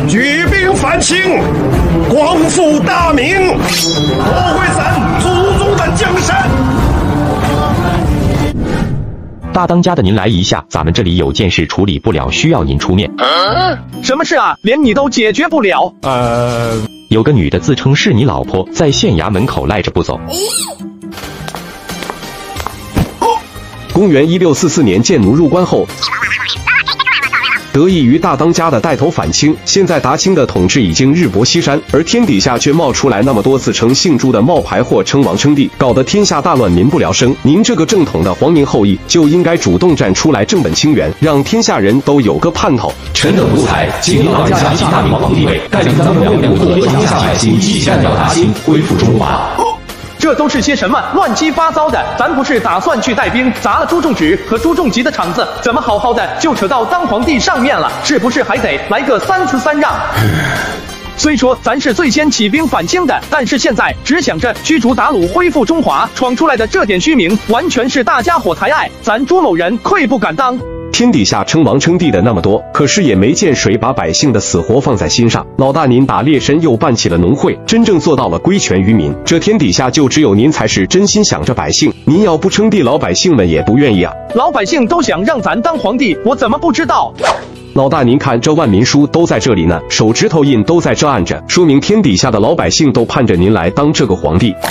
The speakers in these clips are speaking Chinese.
举兵反清，光复大明，夺回咱祖宗的江山。 大当家的，您来一下，咱们这里有件事处理不了，需要您出面。 什么事啊？连你都解决不了？ 有个女的自称是你老婆，在县衙门口赖着不走。 公元1644年，建奴入关后，得益于大当家的带头反清，现在达清的统治已经日薄西山，而天底下却冒出来那么多自称姓朱的冒牌货称王称帝，搞得天下大乱，民不聊生。您这个正统的皇民后裔就应该主动站出来正本清源，让天下人都有个盼头。 臣等独裁，请您老人家继大明皇帝位，带领咱们两部和天下百姓一起干掉达清，恢复中华。 这都是些什么乱七八糟的？咱不是打算去带兵砸了朱仲直和朱仲吉的场子，怎么好好的就扯到当皇帝上面了？是不是还得来个3次3让？虽说咱是最先起兵反清的，但是现在只想着驱逐鞑虏，恢复中华，闯出来的这点虚名，完全是大家伙抬爱，咱朱某人愧不敢当。 天底下称王称帝的那么多，可是也没见谁把百姓的死活放在心上。老大您打猎参又办起了农会，真正做到了归权于民。这天底下就只有您才是真心想着百姓。您要不称帝，老百姓们也不愿意啊。 老百姓都想让咱当皇帝，我怎么不知道？ 老大您看，这万民书都在这里呢，手指头印都在这按着，说明天底下的老百姓都盼着您来当这个皇帝。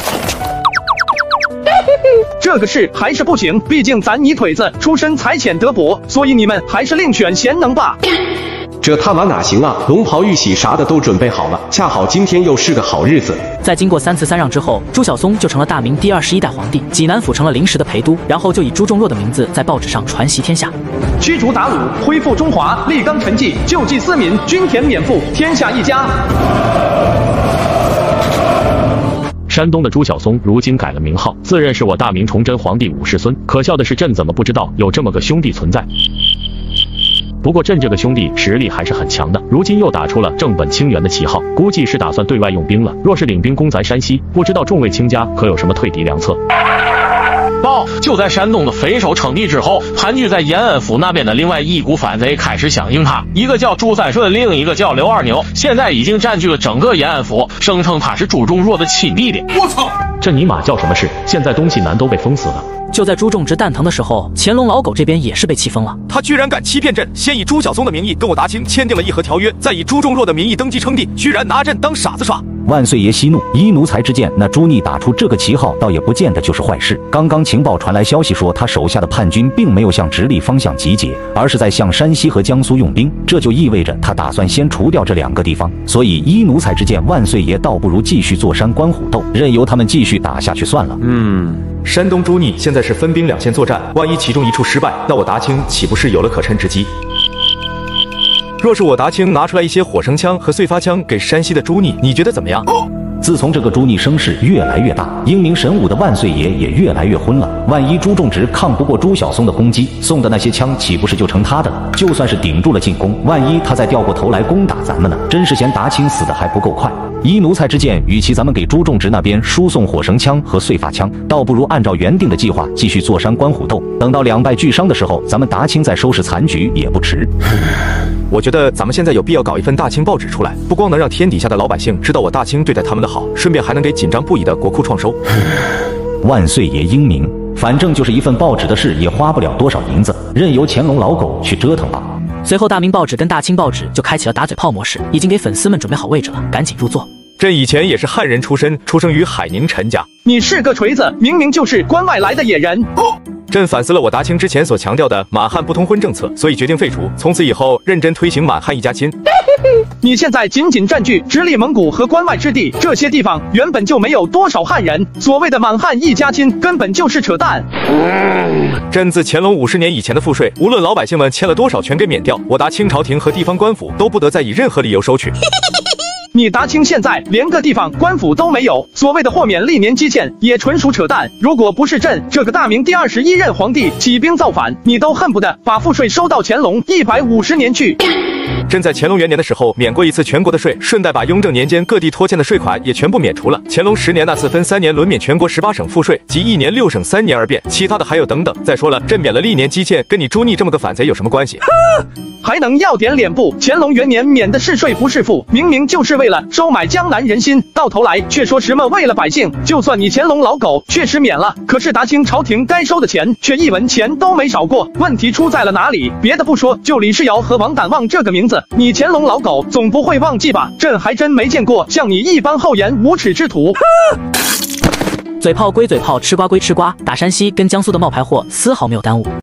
这个事还是不行，毕竟咱泥腿子出身才浅德薄，所以你们还是另选贤能吧。 这他妈哪行啊！龙袍玉玺啥的都准备好了，恰好今天又是个好日子。 在经过3次3让之后，朱晓松就成了大明第21代皇帝，济南府成了临时的陪都，然后就以朱仲若的名字在报纸上传习天下。 驱逐鞑虏，恢复中华，立纲陈纪，救济思民，均田免赋，天下一家。 山东的朱晓松如今改了名号，自认是我大明崇祯皇帝5世孙。可笑的是，朕怎么不知道有这么个兄弟存在？不过朕这个兄弟实力还是很强的，如今又打出了正本清源的旗号，估计是打算对外用兵了。若是领兵攻咱山西，不知道众位卿家可有什么退敌良策？ 报，就在山东的匪首称帝之后，盘踞在延安府那边的另外一股反贼开始响应他，一个叫朱三顺，另一个叫刘二牛，现在已经占据了整个延安府，声称他是朱仲若的亲弟弟。 我操，这尼玛叫什么事？现在东西南都被封死了。 就在朱仲直蛋疼的时候，乾隆老狗这边也是被气疯了。 他居然敢欺骗朕，先以朱晓松的名义跟我达清签订了议和条约，再以朱仲若的名义登基称帝，居然拿朕当傻子耍。 万岁爷息怒，依奴才之见，那朱逆打出这个旗号，倒也不见得就是坏事。刚刚情报传来消息说，他手下的叛军并没有向直隶方向集结，而是在向山西和江苏用兵，这就意味着他打算先除掉这2个地方。所以依奴才之见，万岁爷倒不如继续坐山观虎斗，任由他们继续打下去算了。 山东朱逆现在是分兵2线作战，万一其中一处失败，那我达清岂不是有了可乘之机？若是我达清拿出来一些火绳枪和碎发枪给山西的朱逆，你觉得怎么样？ 自从这个朱逆声势越来越大，英明神武的万岁爷也越来越昏了。万一朱仲直抗不过朱晓松的攻击，送的那些枪岂不是就成他的了？就算是顶住了进攻，万一他再掉过头来攻打咱们呢？真是嫌达清死的还不够快。依奴才之见，与其咱们给朱仲直那边输送火绳枪和碎发枪，倒不如按照原定的计划继续坐山观虎斗，等到2败俱伤的时候，咱们达清再收拾残局也不迟。 我觉得咱们现在有必要搞一份大清报纸出来，不光能让天底下的老百姓知道我大清对待他们的好，顺便还能给紧张不已的国库创收。 万岁爷英明，反正就是一份报纸的事，也花不了多少银子，任由乾隆老狗去折腾吧。 随后大明报纸跟大清报纸就开启了打嘴炮模式，已经给粉丝们准备好位置了，赶紧入座。 朕以前也是汉人出身，出生于海宁陈家。 你是个锤子，明明就是关外来的野人。 朕反思了我达清之前所强调的满汉不通婚政策，所以决定废除，从此以后认真推行满汉一家亲。 你现在仅仅占据直隶蒙古和关外之地，这些地方原本就没有多少汉人，所谓的满汉一家亲根本就是扯淡。 朕自乾隆50年以前的赋税，无论老百姓们欠了多少全给免掉，我达清朝廷和地方官府都不得再以任何理由收取。 你达清现在连个地方官府都没有，所谓的豁免历年积欠也纯属扯淡。如果不是朕这个大明第21任皇帝起兵造反，你都恨不得把赋税收到乾隆150年去。 朕在乾隆元年的时候免过一次全国的税，顺带把雍正年间各地拖欠的税款也全部免除了。乾隆10年那次分3年轮免全国18省赋税，即1年6省3年而变，其他的还有等等。再说了，朕免了历年积欠，跟你朱逆这么个反贼有什么关系？ 还能要点脸不？乾隆元年免的是税不是赋，明明就是为了收买江南人心，到头来却说什么为了百姓。就算你乾隆老狗确实免了，可是达清朝廷该收的钱却一文钱都没少过。问题出在了哪里？别的不说，就李世尧和王胆旺这个名字，你乾隆老狗总不会忘记吧？朕还真没见过像你一般厚颜无耻之徒。 嘴炮归嘴炮，吃瓜归吃瓜，打山西跟江苏的冒牌货丝毫没有耽误。